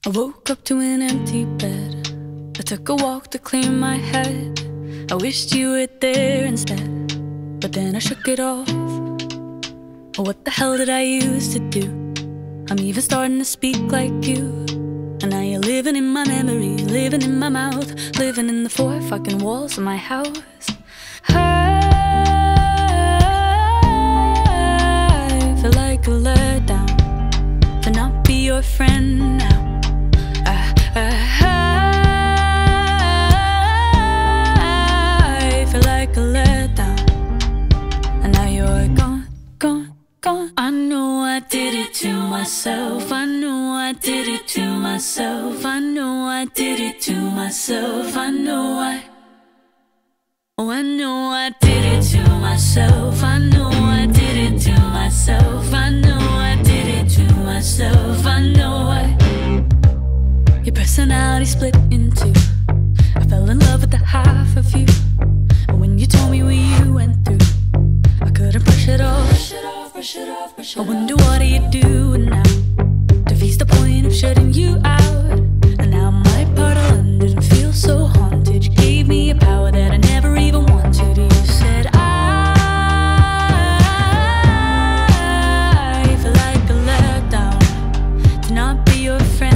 I woke up to an empty bed. I took a walk to clear my head. I wished you were there instead, but then I shook it off. Oh, what the hell did I used to do? I'm even starting to speak like you. And now you're living in my memory, living in my mouth, living in the four fucking walls of my house. I feel like a letdown to not be your friend now. I feel like a letdown, and now you're gone, gone, gone. I know I did it to myself. I know I did it to myself. I know I did it to myself. I know oh, I know I did it to myself. I know I did it to myself. I know I did it to myself. I know your personality split in two. I fell in love with the half of you, but when you told me what you went through, I couldn't brush it off. I wonder what are you doing now? Defeats the point of shutting you out. And now my part of London feels so haunted. You gave me a power that I never even wanted. You said I feel like a letdown to not be your friend.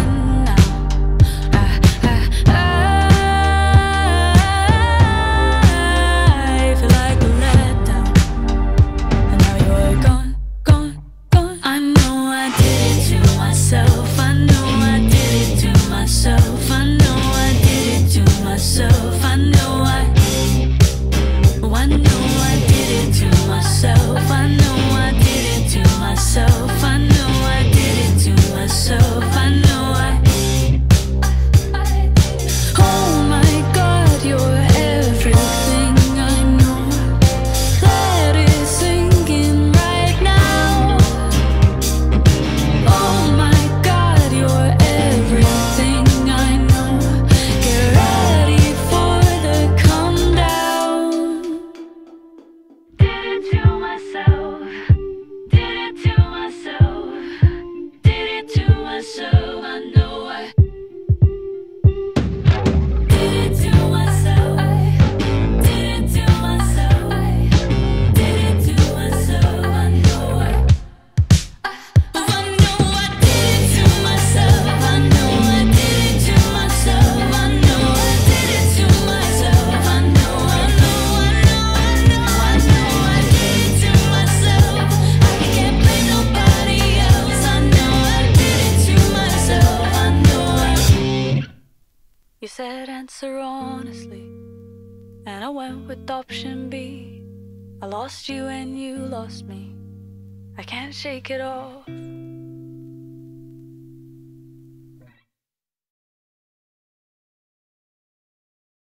Answer honestly, and I went with option B. I lost you and you lost me. I can't shake it off.